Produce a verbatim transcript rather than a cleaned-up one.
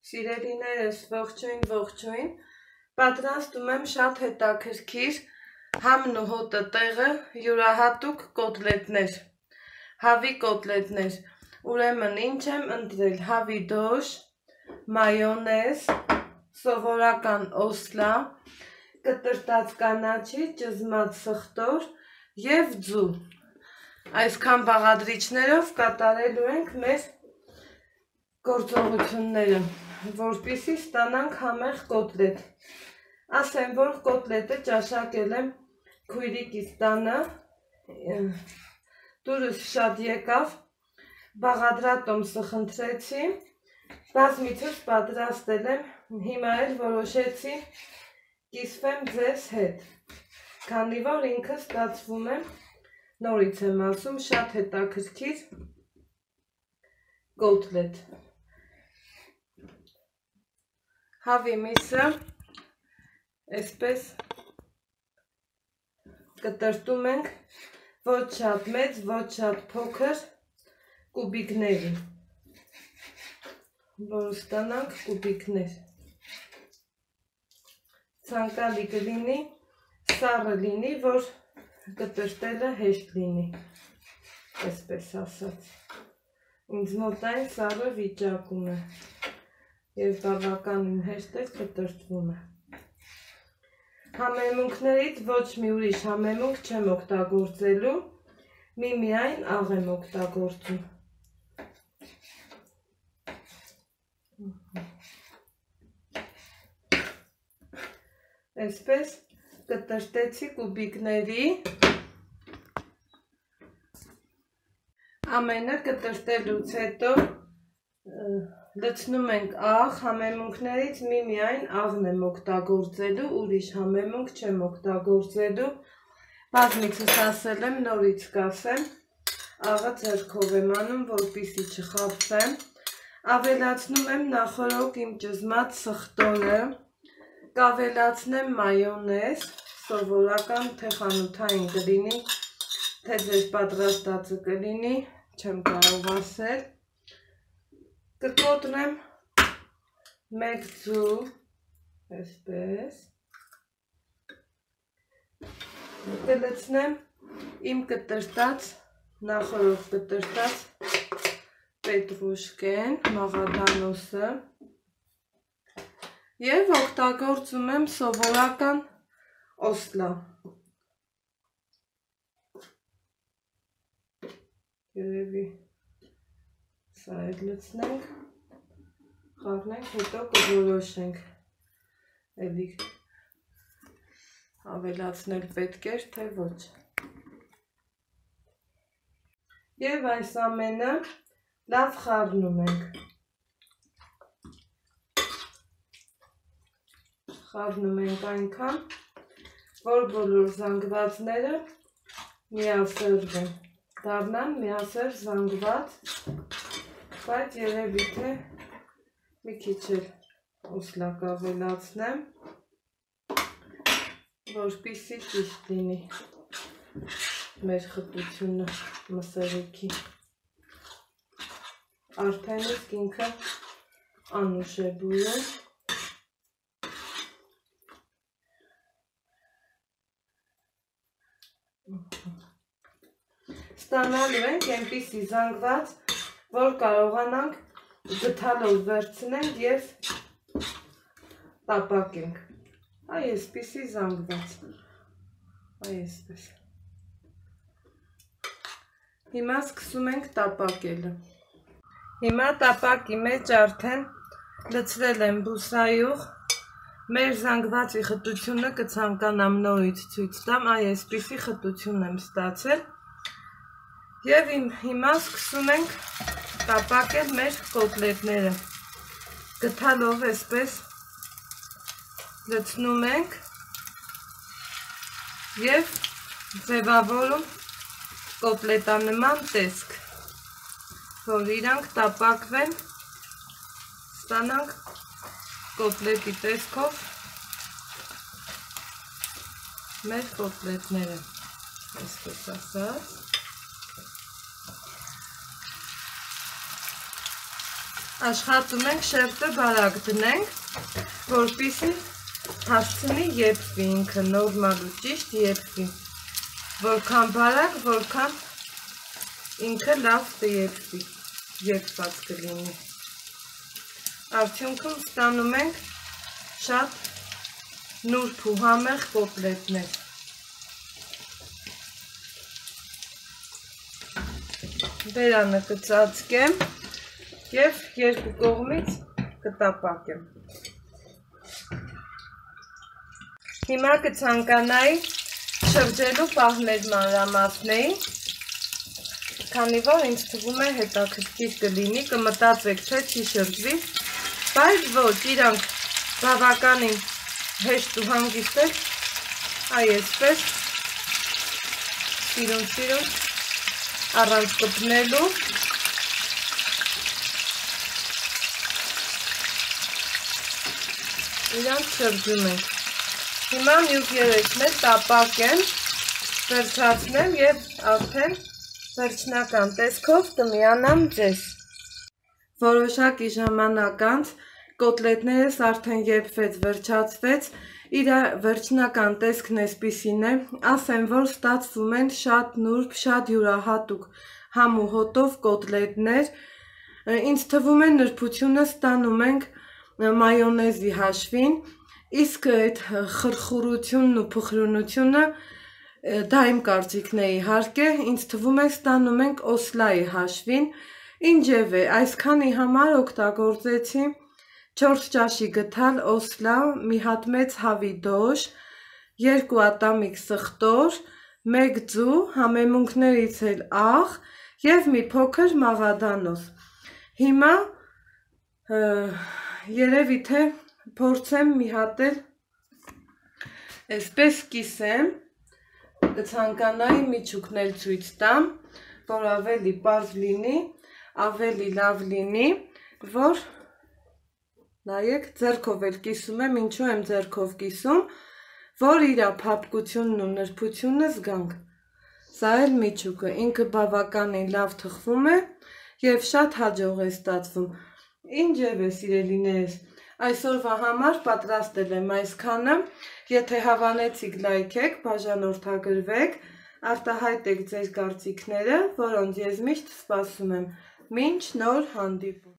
Սիրելիներս, ողջույն, ողջույն, պատրաստում եմ շատ հետաքրքիր համն ու հոտը տեղը յուրահատուկ կոտլետներ, հավի կոտլետներ, ուրեմն ինչ եմ ընտրել, հավի դոշ, մայոնեզ, սովորական օսլա, կտրտած կանաչի, ճզմած սխտոր և ձու։ Այսքան բաղադրիչներով կատարելու ենք մեր գործողությունները, որպեսզի ստանանք համեղ կոտլետ։ Ասեմ, որ կոտլետը ճաշակել եմ քույրիկիս տանը, դուրս շատ եկավ, բաղադրատոմսը խնդրեցի, բազմիցս պատրաստել եմ, հիմա էլ որոշեցի կիսվեմ ձեզ հետ, քանի որ ինքը ստացվում է, նորից եմ ասում, շատ հետաքրքիր կոտլետ։ Հավի միսը այսպես կտրտում ենք ոչ շատ մեծ, ոչ շատ փոքր կուբիկների, որ ստանանք կուբիկներ։ Ցանկալի կլինի, սառը լինի, որ կտրտելը հեշտ լինի, այսպես ասած։ Ինձ մոտ այն սառը վիճակում է և բավականին հեշտ է կտրտվում է։ Համեմունքներից ոչ մի ուրիշ համեմունք չեմ օգտագործելու, միմիայն աղ եմ օգտագործում։ Այսպես կտրտեցի կուբիկների, ամենը կտրտելուց հետո լցնում ենք աղ, համեմունքներից միմիայն աղն եմ օգտագործելու, ուրիշ համեմունք չեմ օգտագործելու, բազմիցս ասել եմ, նորից կասեմ, աղը ձեռքով եմ անում, որպեսզի չխաբվեմ, ավելացնում եմ նախօրոք իմ ճզմած սխտորը, կավելացնեմ մայոնեզ, սովորական թե խանութային կլինի, թե ձեր պատրաստածը կլինի, չեմ կարող ասել, կկոտրեմ մեկ ձու, այսպես, կլցնեմ իմ կտրտած, նախորդ կտրտած պետրուշկեն, մաղադանոսը և օգտագործում եմ սովորական օսլա։ Երևի սա էլ լցնենք, խառնենք, հետո կորոշենք, էլի ավելացնել պետք էր, թե ոչ։ Եվ այս ամենը լավ խառնում ենք։ Խառնում ենք այնքան, որ բոլոր զանգվածները միասրվեն, դառնան միասեր զանգված, բայց երևի թե մի քիչ էլ օսլա կավելացնեմ, որպեսզի ճիշտ լինի մեր խտությունը մսերիքի։ Արդեն իսկ ինքը անուշ է բույում։ Ստանալու ենք այնպիսի զանգված, որ կարողանանք գթալով վերցնենք և տապակենք։ Այ այսպիսի զանգված, այ այսպես։ Հիմա սկսում ենք տապակելը։ Հիմա տապակի մեջ արդեն լցրել եմ բուսայուղ, մեր զանգվածի խտությունը կցանկանամ նորից ցույց տամ, այ այսպիսի խտություն եմ ստացել։ Եվ հիմա սկսում ենք տապակել մեր կոտլետները, գթալով այսպես լցնում ենք և ձևավորում կոտլետանման տեսք, որ իրանք տապակվեն, ստանանք կոտլետի տեսքով մեր կոտլետները, այսպես ասած։ Աշխատում ենք շերտը բարակ դնենք, որպեսզի հասցնի եփվի ինքը նորմալ ու ճիշտ եփվի։ Որքան բարակ, որքան ինքը լավ կեփվի, եփված կլինի։ Արդյունքում ստանում ենք շատ նուրբ ու համեղ կոտլետներ։ Բերանը կծածկեմ և երկու կողմից կտապակեմ։ Հիմա կցանկանայի շրջելու պահներ մանրամասնեի, քանի որ ինձ թվում է հետաքրքիր կլինի, կմտածեք, թե չի շրջվի, բայց ոչ, իրանք բավականին հեշտ ու հանգիստ է, այ այսպես սիրուն-սիրուն առանց կպնելու իրանք շրջում ենք։ Հիմա մյուս երեքն էլ տապակեմ, վերջացնեմ և արդեն վերջնական տեսքով կմիանամ ձեզ։ Որոշակի ժամանակ անց կոտլետներս արդեն եփվեց, վերջացվեց, իր վերջնական տեսքն էսպիսին է, ասեմ, որ ստացվում են շատ նուրբ, շատ յուրահատուկ համ ու հոտով կոտլետներ, ինձ թվում է նրբությունը ստանում ենք մայոնեզի հաշվին, իսկ այդ խրխուրությունն ու փխրունությունը դա իմ կարծիքն է իհարկե, ինձ թվում է ստանում ենք օսլայի հաշվին, ինչևէ, այսքանի համար օգտագործեցի չորս ճաշի գթալ օսլա, մի հատ մեծ հավի դոշ, երկու ատամիկ սխտոր, մեկ ձու, համեմունքներից էլ աղ և մի փոքր մաղադանոց։ Հիմա երևի թե փորձեմ մի հատ էլ այսպես կիսեմ, կցանկանայի միջուկն էլ ցույց տամ, որ ավելի պարզ լինի, ավելի լավ լինի, որ նայեք, ձեռքով էլ կիսում եմ, ինչու եմ ձեռքով կիսում, որ իր փափկությունն ու նրբությունը զգանք։ Սա էլ միջուկը, ինքը բավականին լավ թխվում է և շատ հաջող է ստացվում։ Ինչևէ, սիրելիներս, այսօրվա համար պատրաստել եմ այսքանը, եթե հավանեցիք լայքեք, բաժանորդագրվեք, արտահայտեք ձեր կարծիքները, որոնց ես միշտ սպասում եմ։ Մինչ նոր հանդիպում։